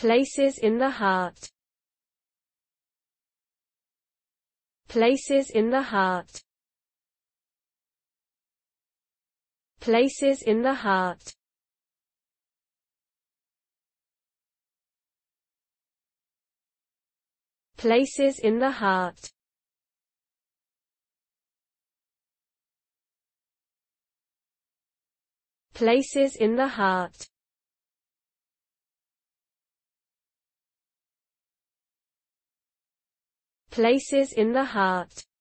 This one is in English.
Places in the heart. Places in the heart. Places in the heart. Places in the heart. Places in the heart. Places in the heart.